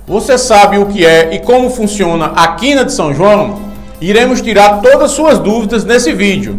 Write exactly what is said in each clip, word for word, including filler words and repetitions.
Você sabe o que é e como funciona a Quina de São João? Iremos tirar todas as suas dúvidas nesse vídeo.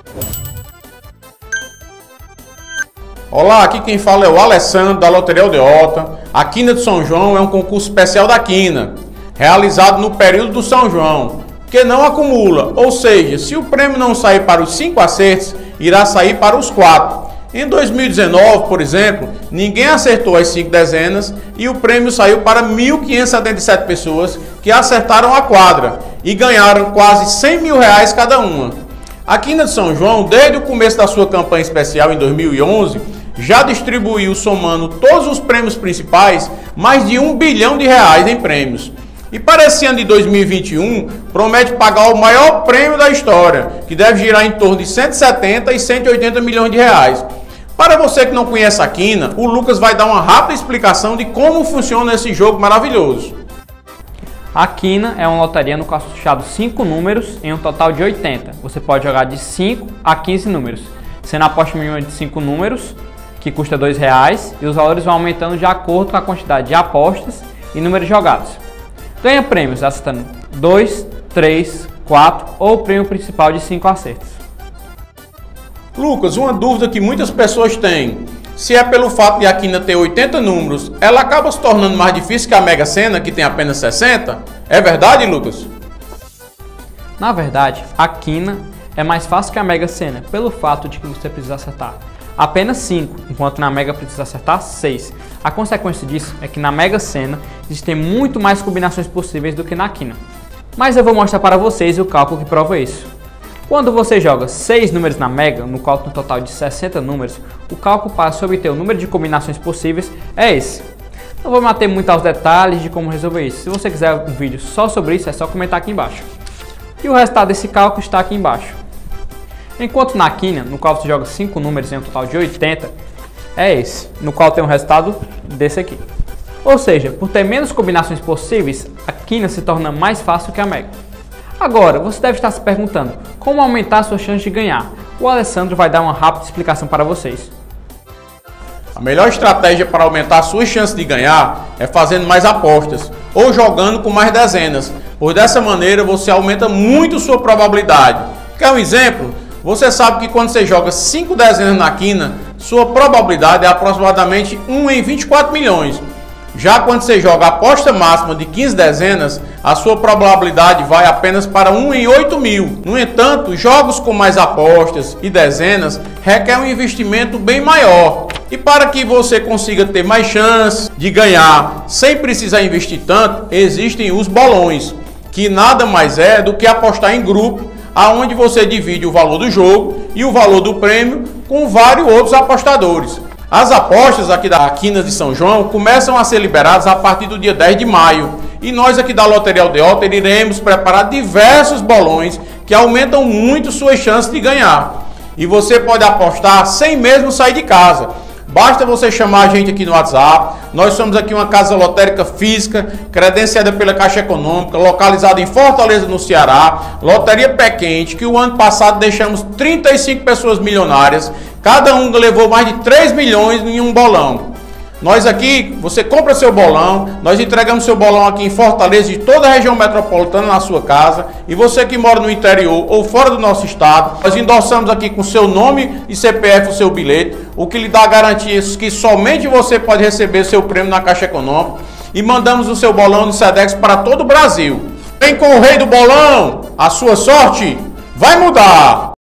Olá, aqui quem fala é o Alessandro da Loteria Aldeota. A Quina de São João é um concurso especial da Quina, realizado no período do São João, que não acumula, ou seja, se o prêmio não sair para os cinco acertos, irá sair para os quatro. Em dois mil e dezenove, por exemplo, ninguém acertou as cinco dezenas e o prêmio saiu para mil quinhentas e setenta e sete pessoas que acertaram a quadra e ganharam quase cem mil reais cada uma. A Quina de São João, desde o começo da sua campanha especial em dois mil e onze, já distribuiu, somando todos os prêmios principais, mais de um bilhão de reais em prêmios. E para esse ano de dois mil e vinte e um, promete pagar o maior prêmio da história, que deve girar em torno de cento e setenta e cento e oitenta milhões de reais. Para você que não conhece a Quina, o Lucas vai dar uma rápida explicação de como funciona esse jogo maravilhoso. A Quina é uma loteria no qual são fechados cinco números em um total de oitenta. Você pode jogar de cinco a quinze números, sendo a aposta mínima de cinco números, que custa dois reais, e os valores vão aumentando de acordo com a quantidade de apostas e números jogados. Ganha prêmios acertando dois, três, quatro ou o prêmio principal de cinco acertos. Lucas, uma dúvida que muitas pessoas têm: se é pelo fato de a Quina ter oitenta números, ela acaba se tornando mais difícil que a Mega Sena, que tem apenas sessenta? É verdade, Lucas? Na verdade, a Quina é mais fácil que a Mega Sena, pelo fato de que você precisa acertar apenas cinco, enquanto na Mega precisa acertar seis. A consequência disso é que na Mega Sena existem muito mais combinações possíveis do que na Quina. Mas eu vou mostrar para vocês o cálculo que prova isso. Quando você joga seis números na Mega, no cálculo total de sessenta números, o cálculo para se obter o número de combinações possíveis é esse. Não vou matar muito aos detalhes de como resolver isso. Se você quiser um vídeo só sobre isso, é só comentar aqui embaixo. E o resultado desse cálculo está aqui embaixo. Enquanto na Quina, no qual você joga cinco números em um total de oitenta, é esse, no qual tem um resultado desse aqui. Ou seja, por ter menos combinações possíveis, a Quina se torna mais fácil que a Mega. Agora, você deve estar se perguntando como aumentar a sua chance de ganhar. O Alessandro vai dar uma rápida explicação para vocês. A melhor estratégia para aumentar a sua chance de ganhar é fazendo mais apostas ou jogando com mais dezenas, pois dessa maneira você aumenta muito sua probabilidade. Quer um exemplo? Você sabe que quando você joga cinco dezenas na Quina, sua probabilidade é aproximadamente um em vinte e quatro milhões. Já quando você joga a aposta máxima de quinze dezenas, a sua probabilidade vai apenas para um em oito mil. No entanto, jogos com mais apostas e dezenas requer um investimento bem maior. E para que você consiga ter mais chance de ganhar sem precisar investir tanto, existem os bolões, que nada mais é do que apostar em grupo, aonde você divide o valor do jogo e o valor do prêmio com vários outros apostadores. As apostas aqui da Quina de São João começam a ser liberadas a partir do dia dez de maio. E nós aqui da Loteria Aldeota iremos preparar diversos bolões que aumentam muito suas chances de ganhar. E você pode apostar sem mesmo sair de casa. Basta você chamar a gente aqui no WhatsApp. Nós somos aqui uma casa lotérica física, credenciada pela Caixa Econômica, localizada em Fortaleza, no Ceará. Loteria Pé Quente, que o ano passado deixamos trinta e cinco pessoas milionárias. Cada um levou mais de três milhões em um bolão. Nós aqui, você compra seu bolão, nós entregamos seu bolão aqui em Fortaleza e toda a região metropolitana na sua casa. E você que mora no interior ou fora do nosso estado, nós endossamos aqui com seu nome e C P F o seu bilhete, o que lhe dá garantias que somente você pode receber seu prêmio na Caixa Econômica. E mandamos o seu bolão no Sedex para todo o Brasil. Vem com o rei do bolão, a sua sorte vai mudar!